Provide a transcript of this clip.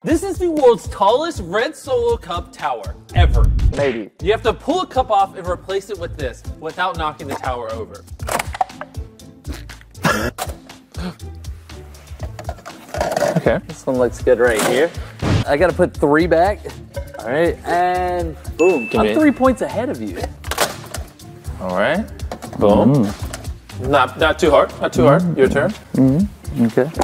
This is the world's tallest red solo cup tower ever. Maybe. You have to pull a cup off and replace it with this without knocking the tower over. Okay. This one looks good right here. I gotta put 3 back. All right, and boom. I'm 3 points ahead of you. All right. Boom. Not too hard. Not too hard. Your turn. Okay.